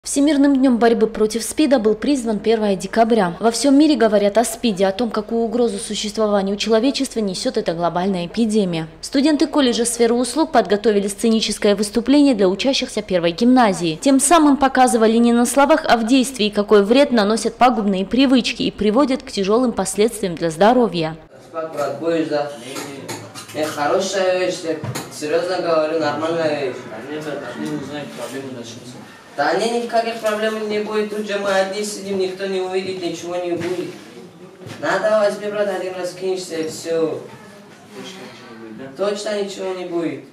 Всемирным днем борьбы против СПИДа был призван 1 декабря. Во всем мире говорят о СПИДе, о том, какую угрозу существованию человечества несет эта глобальная эпидемия. Студенты колледжа сферы услуг подготовили сценическое выступление для учащихся первой гимназии. Тем самым показывали не на словах, а в действии, какой вред наносят пагубные привычки и приводят к тяжелым последствиям для здоровья. Хорошая вещь, серьезно говорю, нормальная вещь. Они узнают, проблемы начнутся. Да никаких проблем не будет, тут же мы одни сидим, никто не увидит, ничего не будет. Надо возьми, брат, один раз кинешься и все. Точно ничего не будет.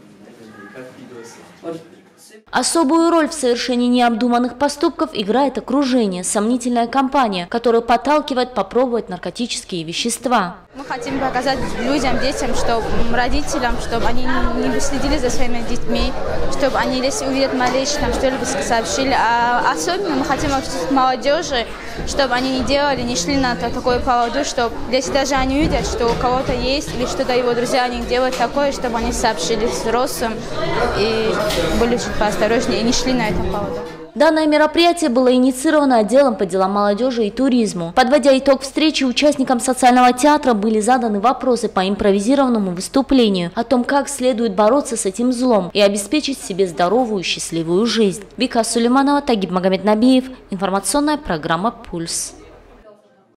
Особую роль в совершении необдуманных поступков играет окружение, сомнительная компания, которая подталкивает попробовать наркотические вещества. Мы хотим показать людям, детям, родителям, чтобы они не следили за своими детьми, чтобы они, если увидят малейшее, что-либо сообщили. А особенно мы хотим обратить молодежи, чтобы они не делали, не шли на такой поводу, что если даже они видят, что у кого-то есть или что-то его друзья они делают такое, чтобы они сообщили взрослым и были чуть поосторожнее и не шли на этом поводу. Данное мероприятие было инициировано отделом по делам молодежи и туризму. Подводя итог встречи, участникам социального театра были заданы вопросы по импровизированному выступлению о том, как следует бороться с этим злом и обеспечить себе здоровую, счастливую жизнь. Вика Сулейманова, Тагиб Магомеднабиев. Информационная программа «Пульс».